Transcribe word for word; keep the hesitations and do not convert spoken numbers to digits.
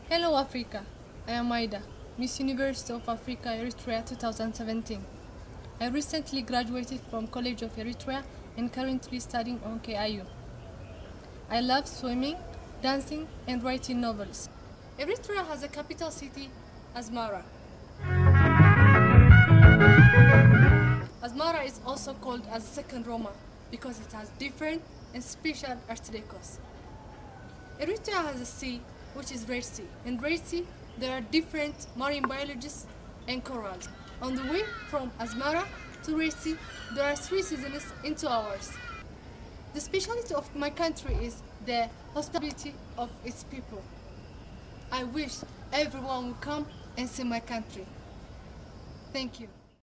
Hello Africa, I am Aida, Miss University of Africa Eritrea two thousand seventeen. I recently graduated from College of Eritrea and currently studying on K I U. I love swimming, dancing and writing novels. Eritrea has a capital city, Asmara. Asmara is also called as Second Roma because it has different and special art decors. Eritrea has a sea, which is Red Sea. In Red Sea, there are different marine biologists and corals. On the way from Asmara to Red Sea, there are three seasons in two hours. The specialty of my country is the hospitality of its people. I wish everyone would come and see my country. Thank you.